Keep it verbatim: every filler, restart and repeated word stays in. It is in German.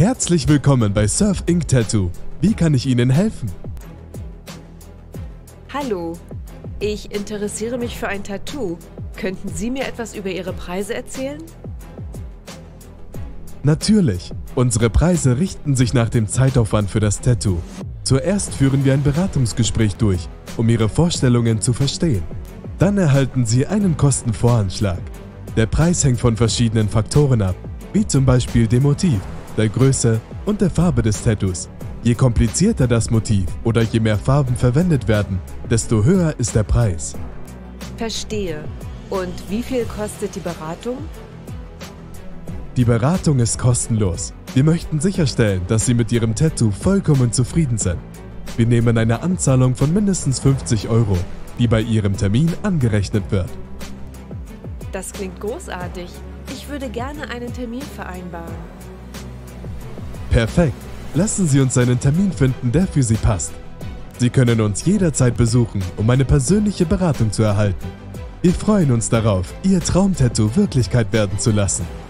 Herzlich willkommen bei Surf Ink Tattoo. Wie kann ich Ihnen helfen? Hallo, ich interessiere mich für ein Tattoo. Könnten Sie mir etwas über Ihre Preise erzählen? Natürlich. Unsere Preise richten sich nach dem Zeitaufwand für das Tattoo. Zuerst führen wir ein Beratungsgespräch durch, um Ihre Vorstellungen zu verstehen. Dann erhalten Sie einen Kostenvoranschlag. Der Preis hängt von verschiedenen Faktoren ab, wie zum Beispiel dem Motiv, der Größe und der Farbe des Tattoos. Je komplizierter das Motiv oder je mehr Farben verwendet werden, desto höher ist der Preis. Verstehe. Und wie viel kostet die Beratung? Die Beratung ist kostenlos. Wir möchten sicherstellen, dass Sie mit Ihrem Tattoo vollkommen zufrieden sind. Wir nehmen eine Anzahlung von mindestens fünfzig Euro, die bei Ihrem Termin angerechnet wird. Das klingt großartig. Ich würde gerne einen Termin vereinbaren. Perfekt. Lassen Sie uns einen Termin finden, der für Sie passt. Sie können uns jederzeit besuchen, um eine persönliche Beratung zu erhalten. Wir freuen uns darauf, Ihr Traumtattoo Wirklichkeit werden zu lassen.